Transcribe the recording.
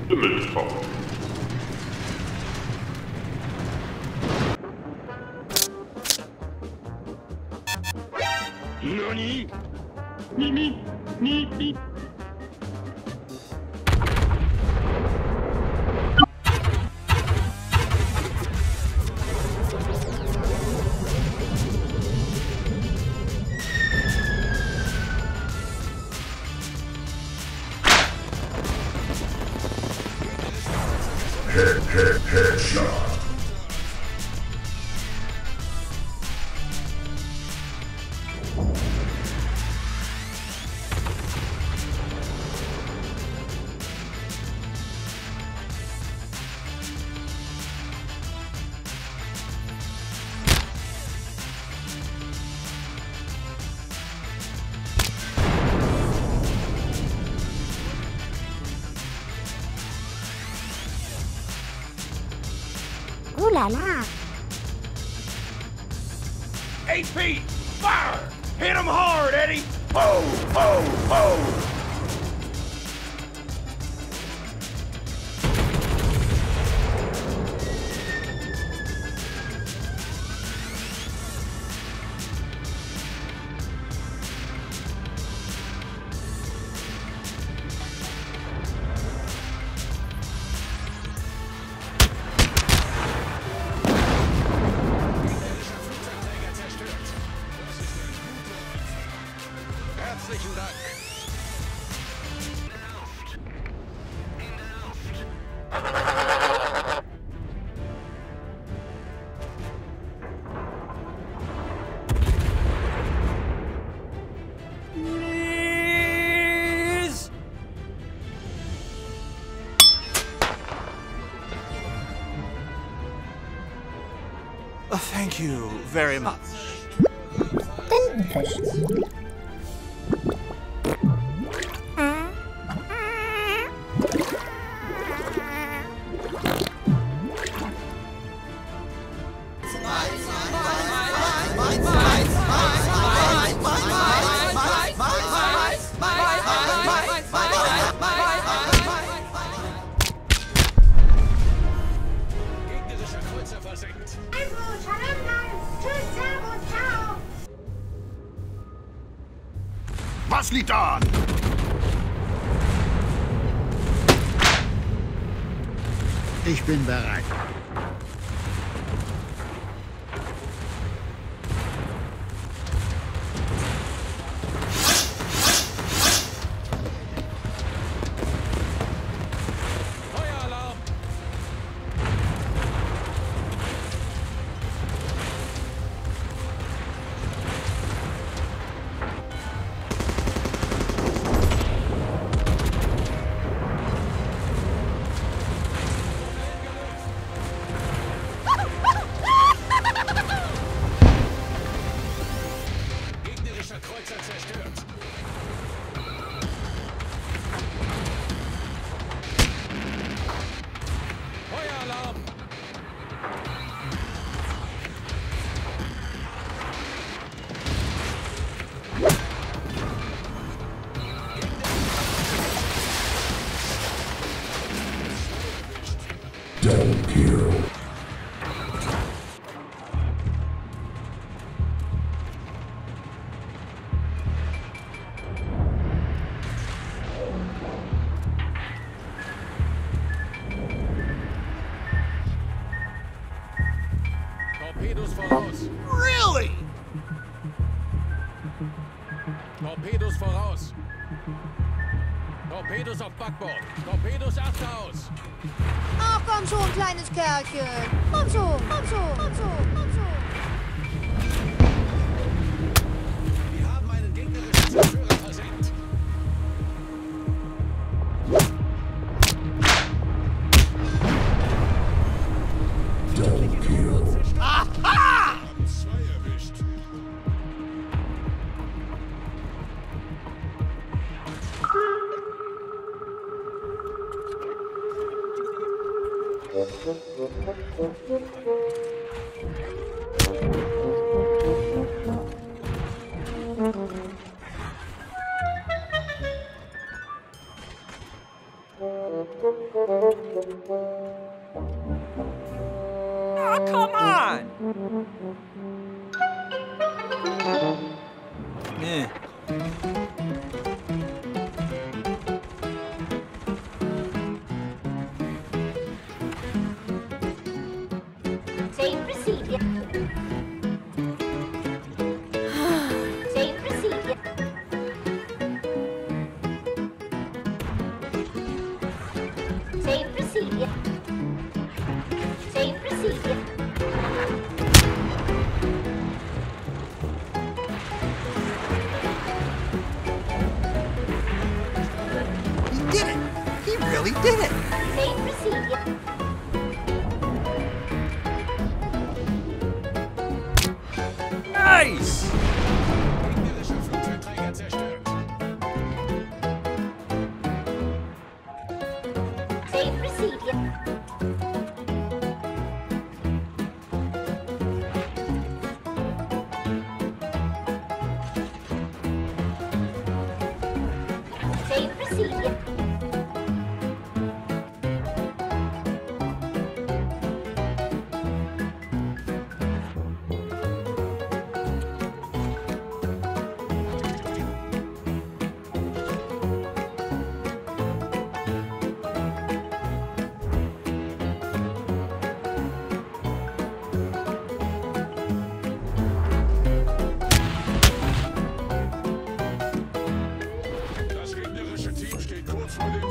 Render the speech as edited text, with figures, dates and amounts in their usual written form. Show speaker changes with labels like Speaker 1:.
Speaker 1: Himmelstraum.
Speaker 2: Nani?
Speaker 1: Mimi, Mimi.
Speaker 3: Headshot.
Speaker 4: Ooh la la.
Speaker 2: 8 feet! Fire! Hit him hard, Eddie! Boom! Boom! Boom! Herzlichen Dank. Please. Thank you very much.
Speaker 4: Tintenfisch.
Speaker 2: Gegnerischer Kreuzer versenkt.
Speaker 3: Was liegt da an? Ich bin bereit.
Speaker 2: Feueralarm! Gegnerischer Kreuzer zerstört. Feueralarm!
Speaker 3: Double kill.
Speaker 2: Torpedos voraus.
Speaker 3: Really?
Speaker 2: Torpedos voraus. Torpedos auf Backbord. Torpedos achte aus.
Speaker 5: Ach, komm schon, kleines Kerlchen. Komm schon, komm schon, komm schon, komm schon.
Speaker 2: Wir haben einen gegnerischen Zerstörer versenkt.
Speaker 3: Double kill.
Speaker 2: Aha! Zwei erwischt. Oh, come on!
Speaker 4: Eh.
Speaker 5: Same procedure. Same procedure. Same procedure. Same procedure.
Speaker 4: He did it! He really did it!
Speaker 5: Same procedure.
Speaker 4: Nice!
Speaker 2: Gegnerische Flugzeugträger zerstört.
Speaker 5: Same procedure. Same procedure.
Speaker 2: Das gegnerische Team steht kurz vor dem